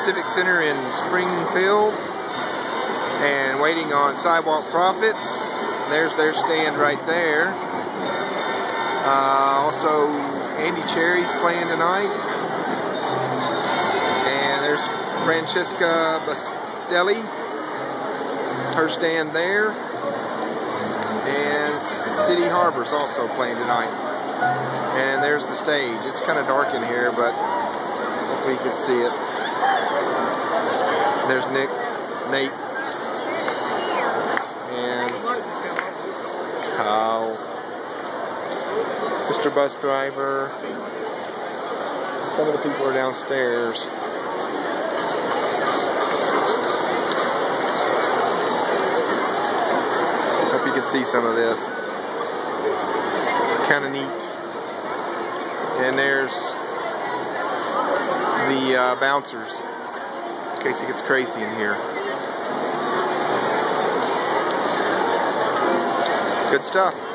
Civic Center in Springfield and waiting on Sidewalk Prophets. There's their stand right there. Also, Andy Cherry's playing tonight. And there's Francesca Bastelli, her stand there. And City Harbor's also playing tonight. And there's the stage. It's kind of dark in here, but hopefully you can see it. There's Nate, and Kyle, Mr. Bus Driver. Some of the people are downstairs. Hope you can see some of this. Kind of neat. And there's the bouncers, in case it gets crazy in here. Good stuff.